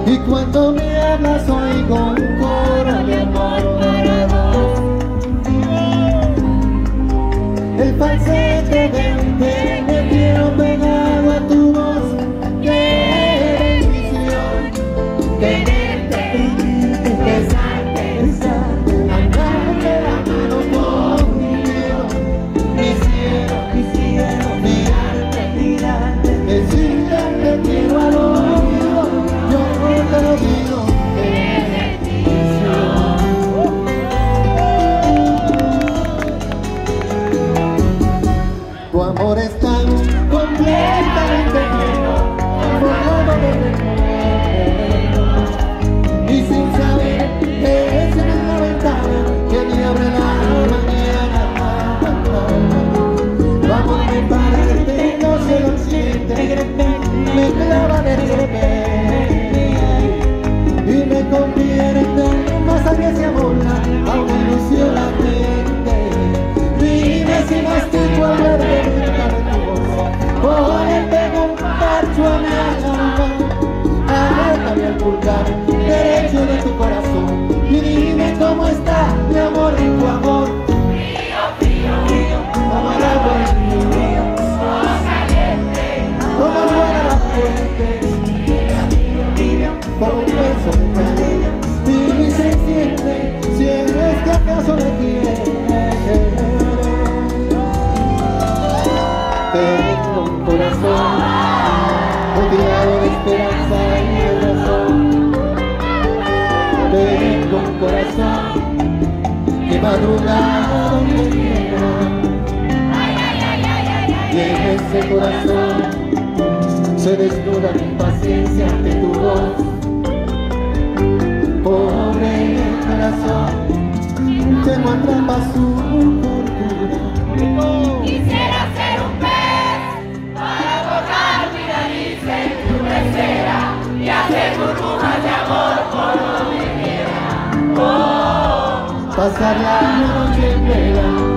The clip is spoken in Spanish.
Y cuando me hablas oigo un coro de amor para dos. El falsete de un tren me quiero pegado a tu voz. ¡Qué bendición! Quererte, besarte, andar de la mano conmigo. Quisiera mirarte, decirte te quiero al oído. Yo te lo digo. Tu amor es tan completamente lleno, formado de recuerdos. Y sin saber, es en la ventana que me abre la mañana. Tu amor me parte, no se lo siente, me clava de repente y me convierte más allá ese amor a una ilusión latente. Dime si mastico al verte tu voz, o le pego un parcho a mi alma, agárrame al pulgar derecho de tu corazón y dime cómo está mi amor y tu amor. Frío, como el agua del río, caliente, como el vuelo a la fuente, como un beso de cariño. Dime si siente, si es que acaso le quiere. Tengo un corazón rodeado de esperanza y de razón. Tengo un corazón que madruga donde quiera. Y en ese corazón se desnuda mi paciencia ante tu voz. Pobre corazón, te atrapa su cordura. Quisiera ser un pez para botar mi nariz en tu pecera y hacer burbujas de amor por donde quiera. Pasar la noche entera